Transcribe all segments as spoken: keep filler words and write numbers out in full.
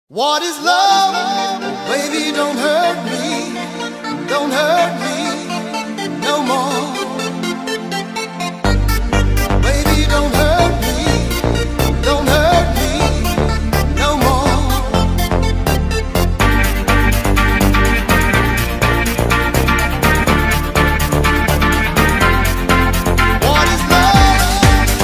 What is love? Baby, don't hurt me, don't hurt me no more. Baby, don't hurt me, don't hurt me no more. What is love?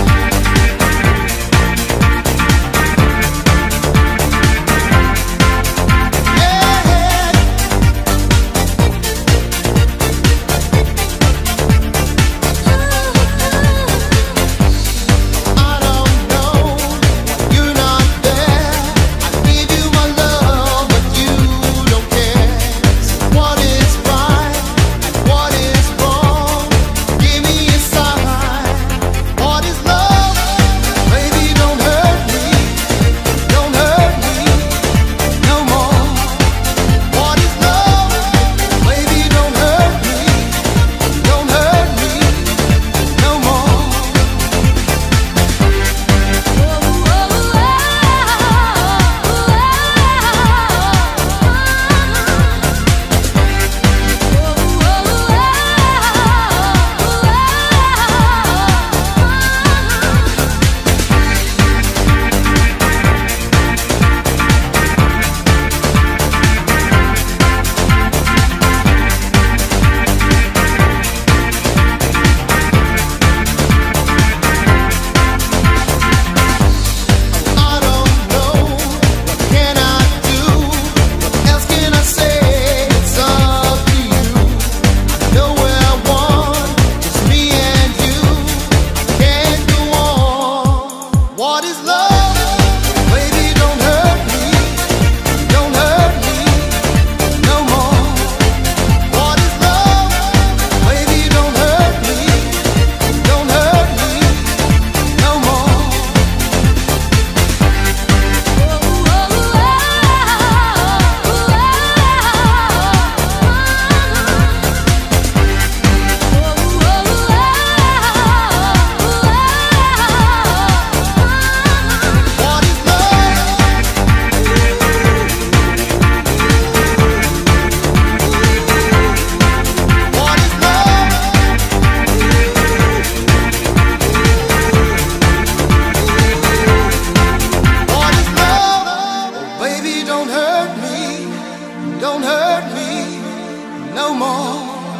Don't hurt me no more.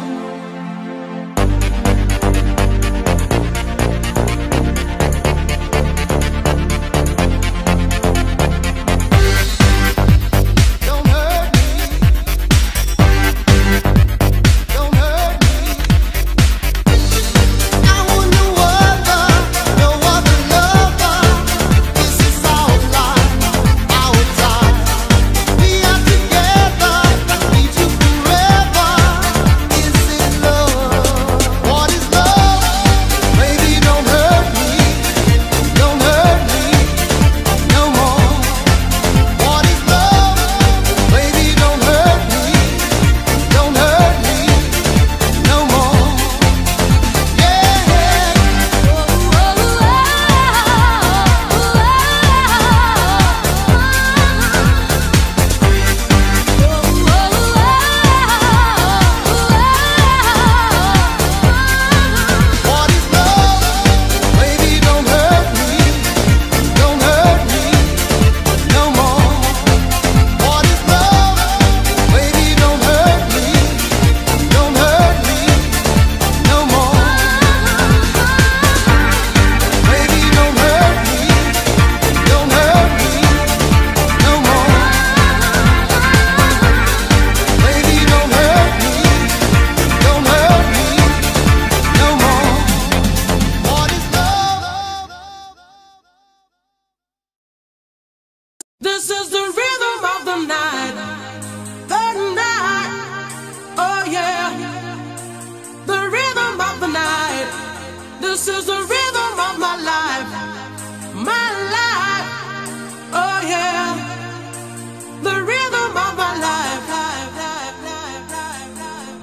This is the rhythm of the night, the night, oh yeah, the rhythm of the night. This is the rhythm of my life, my life, oh yeah, the rhythm of my life, life, life, life, life, life.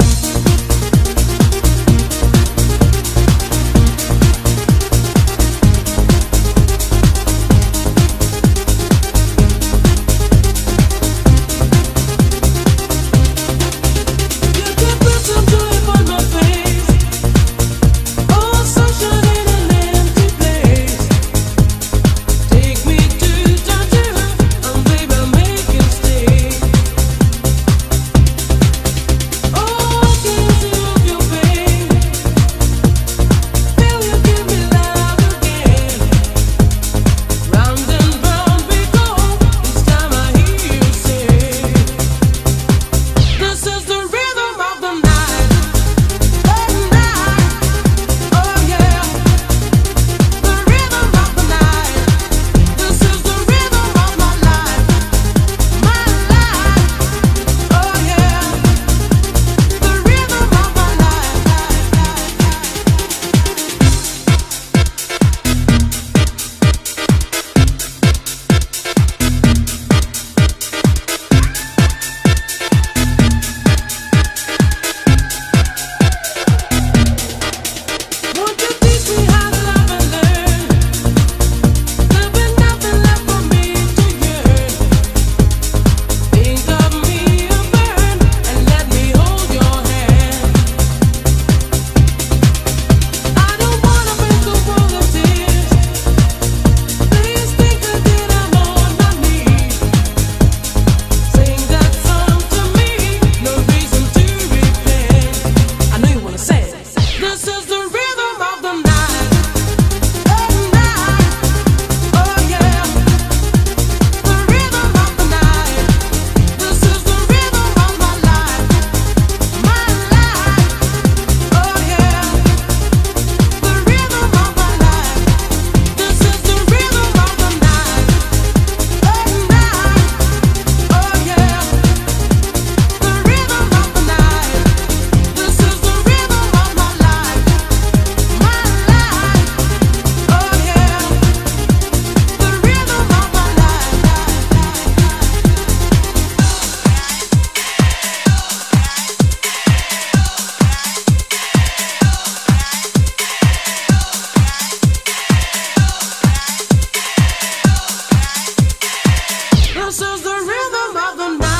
This is the rhythm of the night.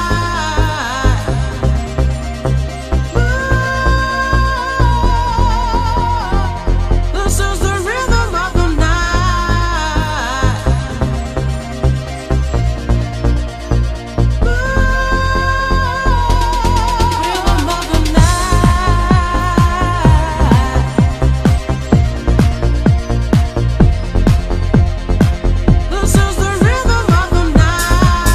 This is the rhythm of the night. Rhythm of the night. This is the rhythm of the night.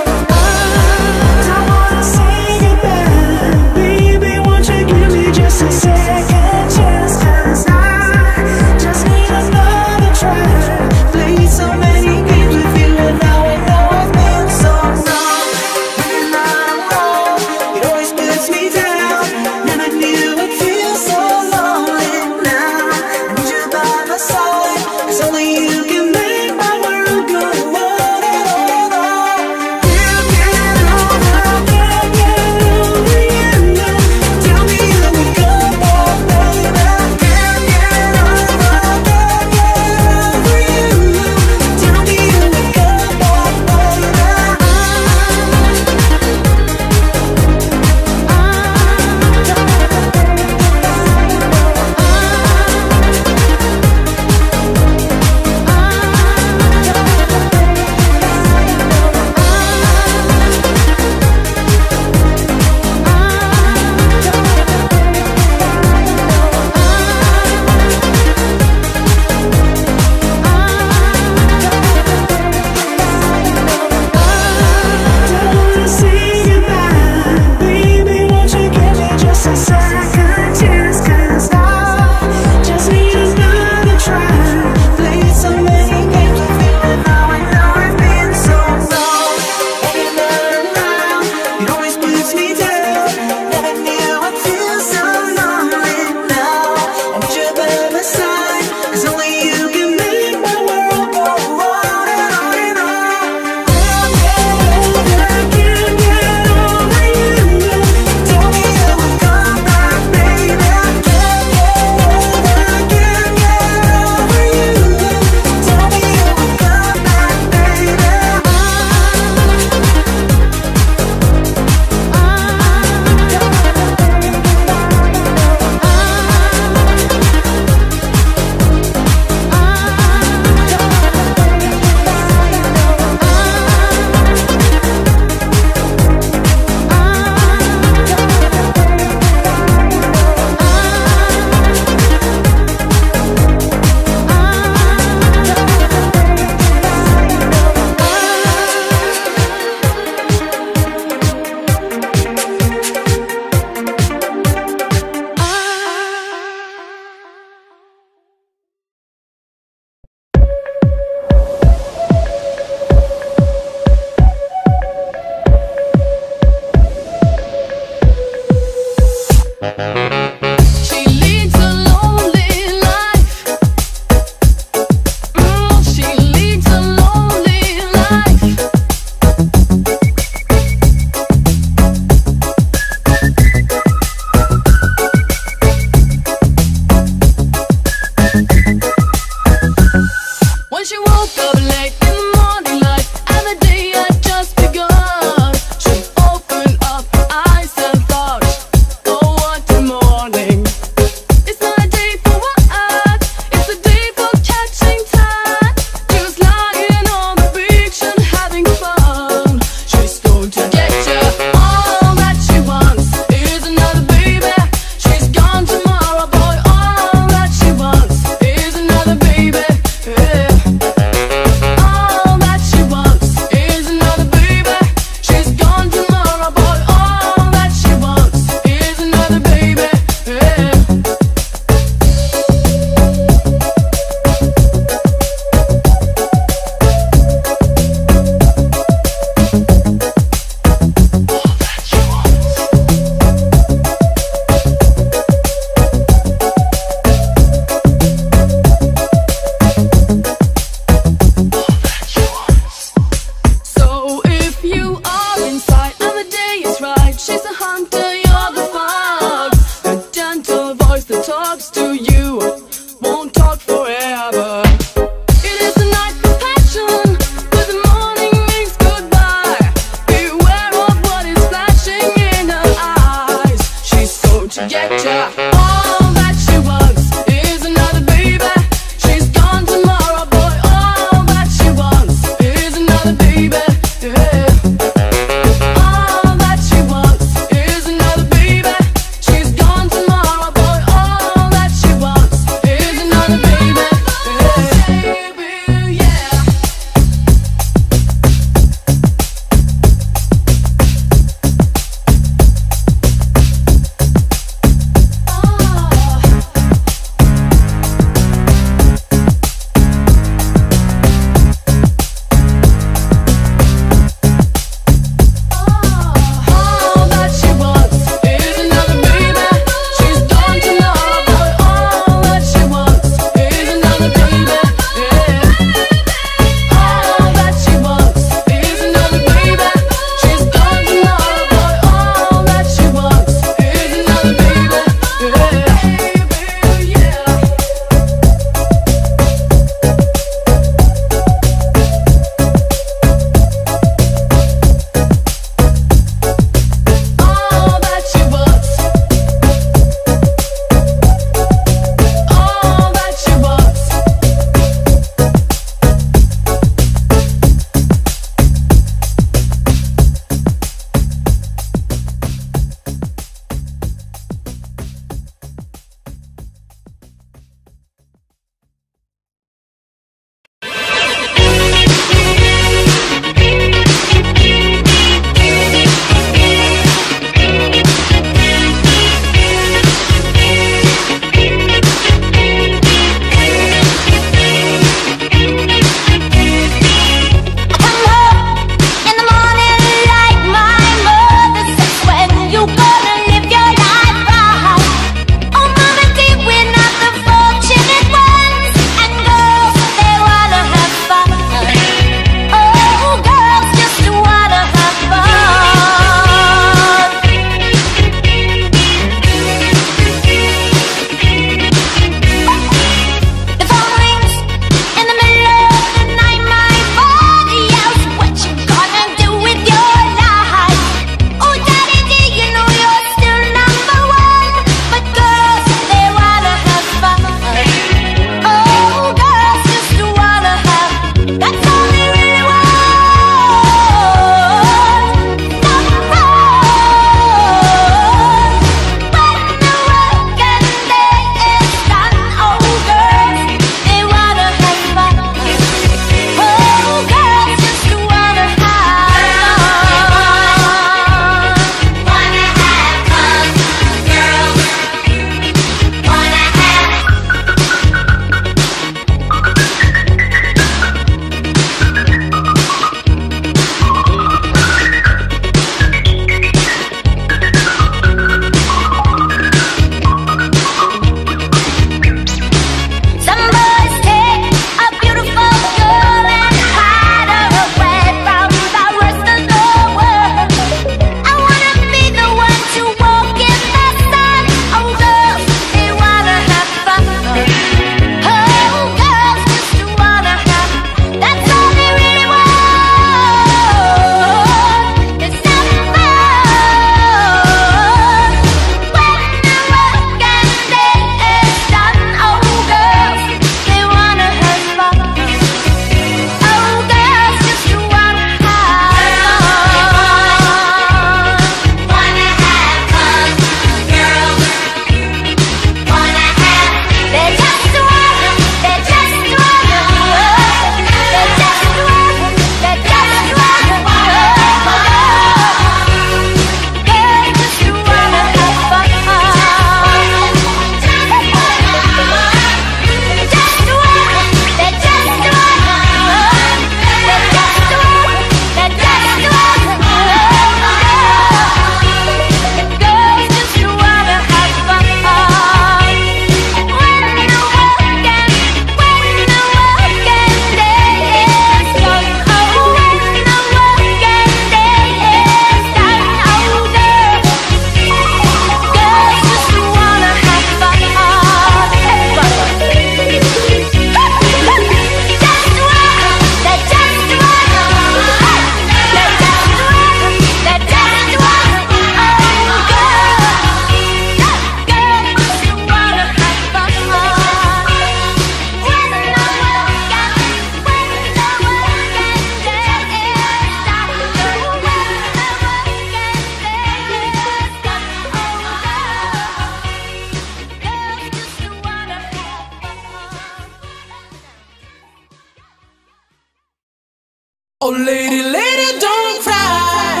Oh lady, lady, don't cry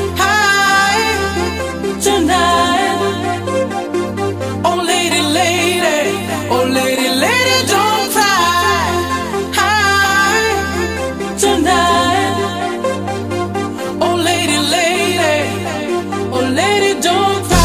tonight. Oh lady, lady, oh lady, lady, don't cry tonight. Oh lady, lady, oh lady, don't cry.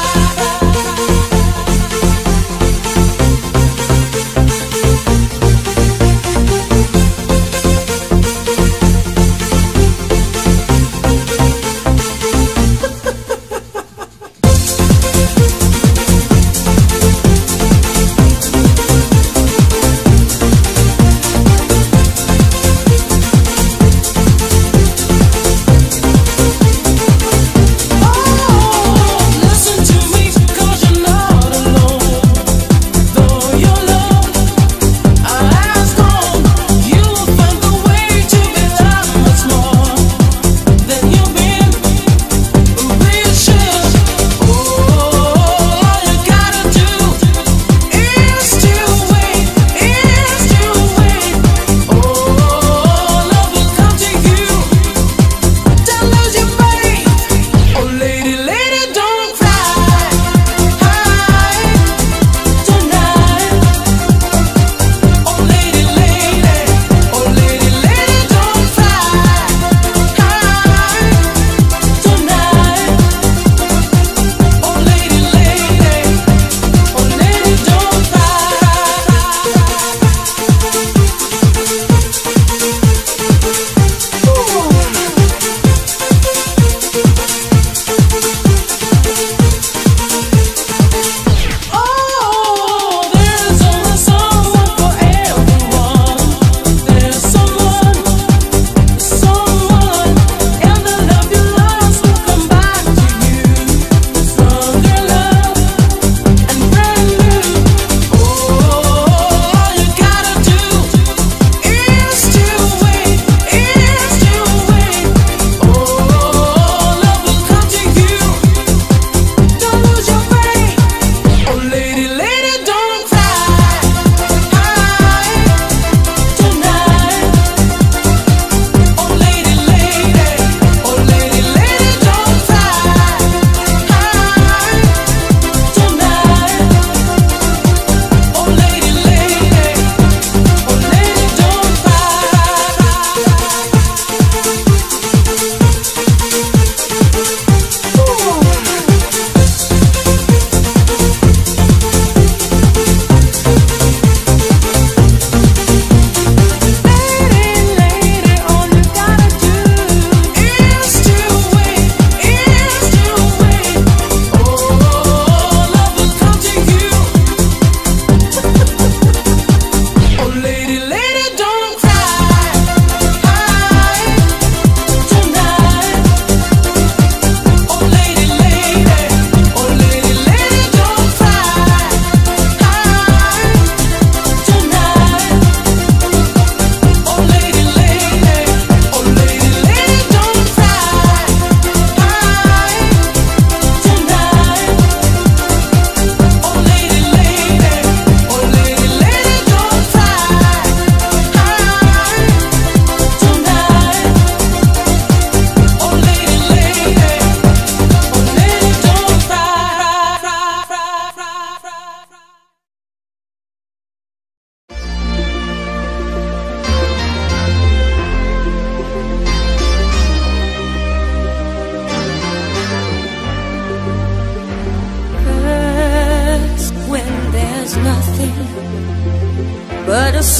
But a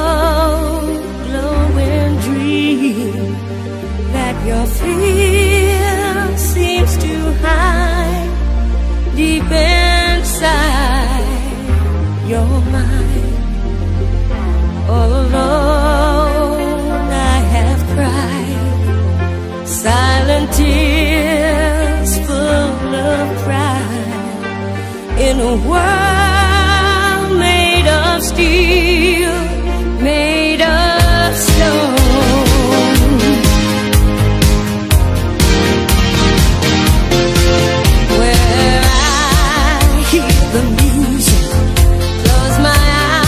slow glowing dream that your fear seems to hide deep inside your mind. All alone I have cried silent tears full of pride in a world made of steel, made of stone. Where I hear the music, close my eyes.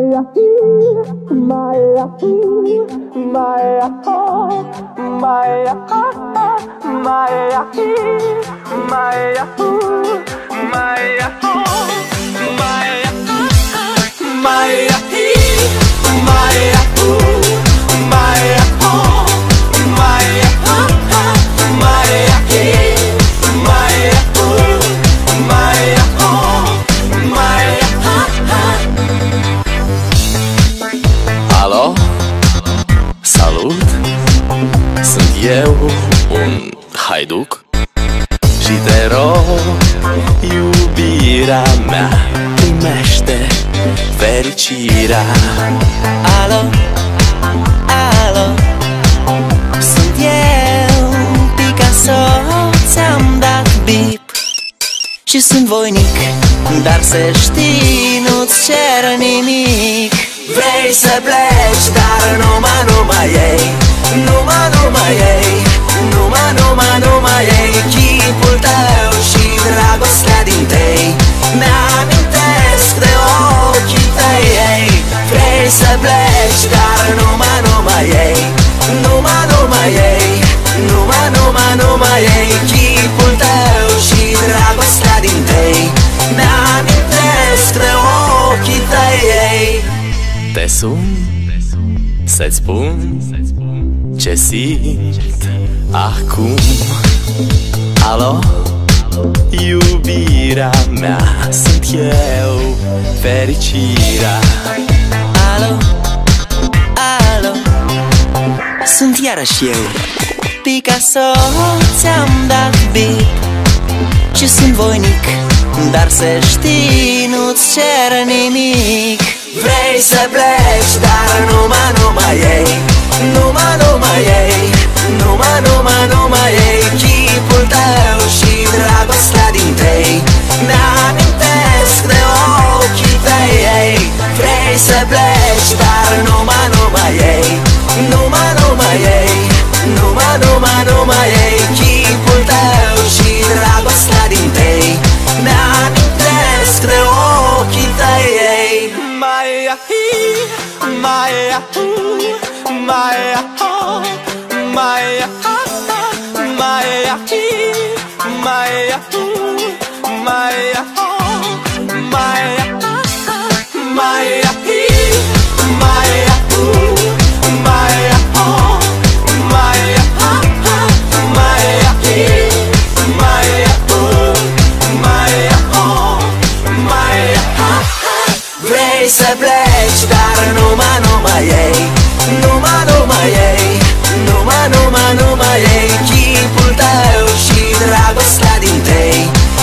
Alo? Salut! Sunt eu, un haiduc, și te rog, iubirea mea, primește fericirea. Alo, alo, sunt eu, Picasso, ți-am dat bip și sunt voinic, dar să știi, nu-ți cer nimic. Vrei să pleci, dar numai, numai ei, numai, numai ei, numai, numai, numai ei, chipul tău și dragostea din tei mi-amintesc de ochii tăi, ei. Vrei să pleci, dar numai, numai ei, numai, numai ei, numai, numai, numai ei, chipul tău și dragostea din tei mi-amintesc de ochii tăi, ei. Te sun să-ți spun ce simt acum. Alo? Iubirea mea, sunt eu, fericirea. Alo, alo, sunt iarăși eu, Picasso, ți-am dat bip și sunt voinic, dar să știi, nu-ți cer nimic. Vrei să pleci, dar numai, numai ei, numai, numai ei, numai, numai, numai ei, chipul tău și dragostea din tei mi-amintesc de ochii tăi, ei. Vrei să pleci, dar numai, numai ei, numai, numai ei, numai, numai, numai ei, chipul tău și dragostea din tei mi-amintesc de ochii tăi, ei. Maya hi, Maya hu, Maya ho, Maya ha, Maya hi, Maya hu, Maya ho, Maya ha, Maya hi, Maya hu, Maya ho, Maya ha, Maya hi, Maya hu, Maya ho, Maya ha. Vrei să pleci, dar numai, numai ei, numai, numai ei, numai, numai, numai ei, chipul tău și dragostea din tei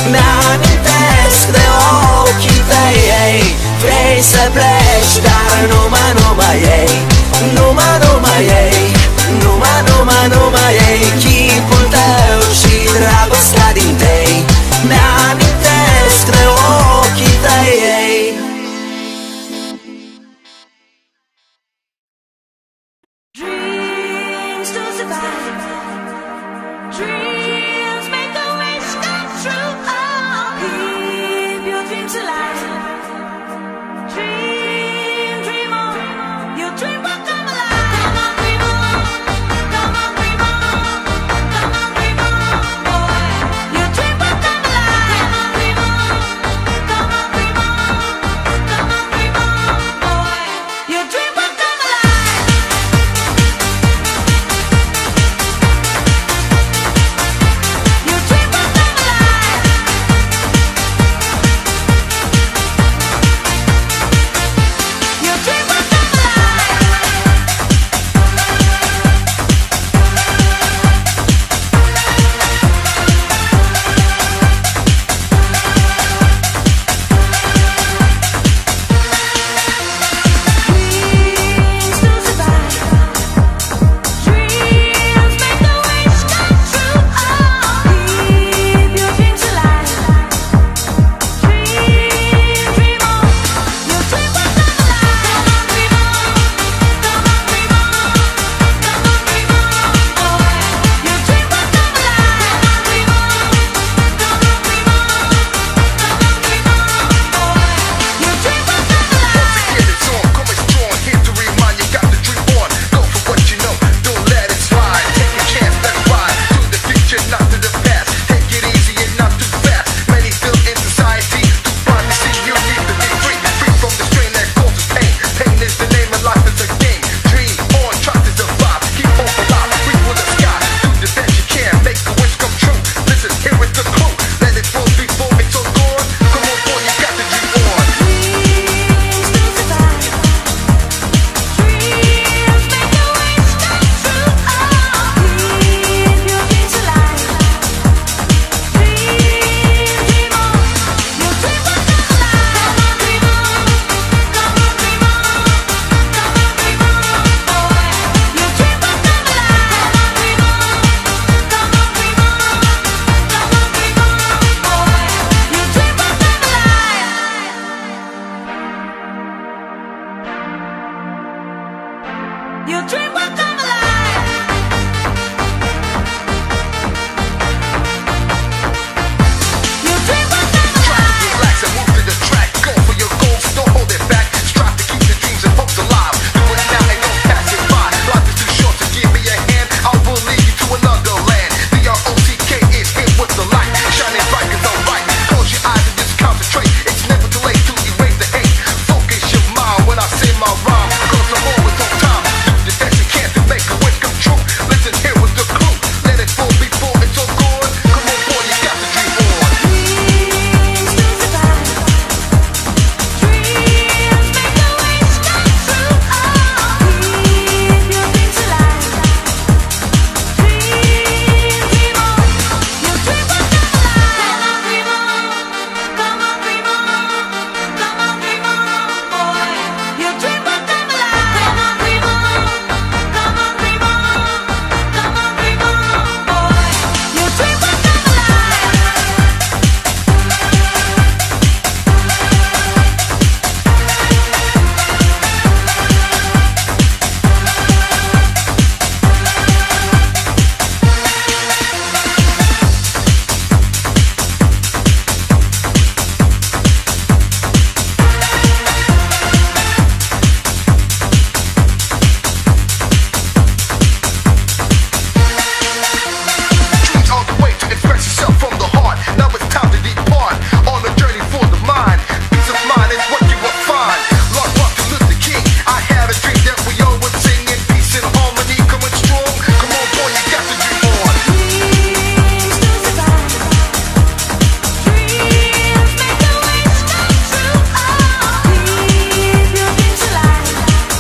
Your dream will come alive. Your dream will come alive. Try to relax and move to the track. Go for your goals, don't hold it back. Strive to keep your dreams and hopes alive. Do it now and don't pass it by. Life is too short to give me a hand. I will lead you to another land. The R O C K is here with the light, shining bright cause I'm right. Close your eyes and just concentrate. It's never too late to erase the hate. Focus your mind when I say my rhyme. Cause I'm always on time. Do the best you can to make a wish come true. Listen, here was the clue. Let it fall before it's all gone. Come on boy, you got to dream on. Dreams to survive. Dreams make a wish come true. Oh, keep your dreams alive. Dream, dream on. Your dream will come alive. Come on, dream on. Come on, dream on. Come on, dream on, boy. Your dream will come alive. Come on, dream on. Come on, dream on. Come on, dream on, boy. Your dream will come alive. Dreams are the way to express yourself from the heart. Now it's time to depart on a journey for the mind. Peace of mind is what you will find. Lord Martin Luther King, I had a dream that we all would sing in peace and harmony, coming strong. Come on, boy, you got to dream on. Dreams to survive. Dreams make a wish come true. Oh, keep your dreams alive.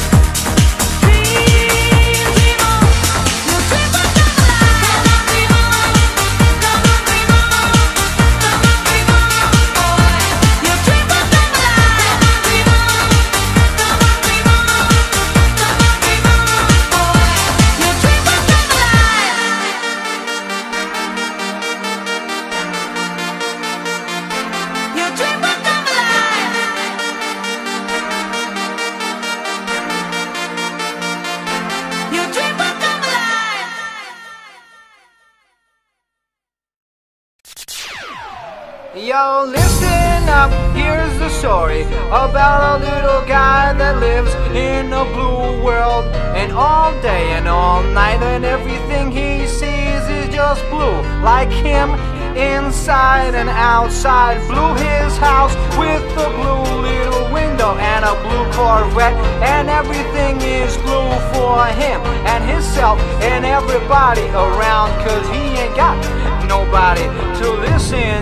Dream, dream on. Your dream will come alive. Come on, dream on. Come on, dream on. Come on, dream on, boy. Your dream will come alive. Come on, dream on. Come on, dream on. Come on, dream on, boy. Your dream will come alive. Your dream will come alive. Your dream will come alive. Yo, listen up, here's the story about a little guy that lives in a blue world. And all day and all night and everything he sees is just blue. Like him, inside and outside. Blue his house with a blue little window and a blue Corvette. And everything is blue for him and himself and everybody around. Cause he ain't got nobody to listen.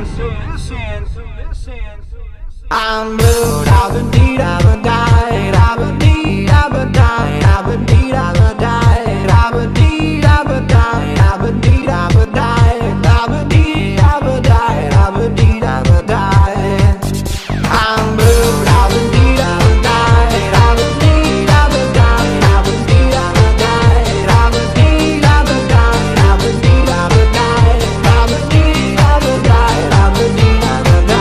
I'm blue, I've been deed, I've been died, I've been deed, I've been died, I've been deed, I've been died, I've been deed, I've been died, I've been deed, I've been died, I've been deed, I've been died, I've been deed, I've been died. I'm blue, I've been deed, I've been died, I've been deed, I've been died, I've been deed, I've been died, I've been deed, I've been died, I've been deed, I've been died, I've been deed, I've been died, I've been deed, I've been died.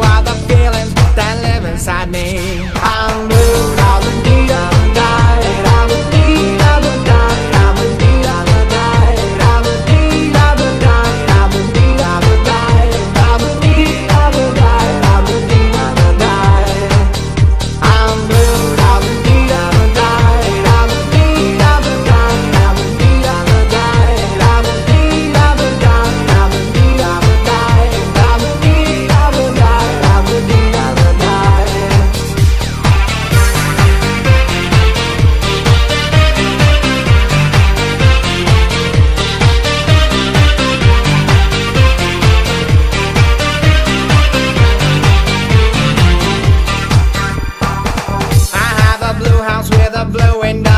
inside me. I'm blue, I've been deed, I've been died. blue and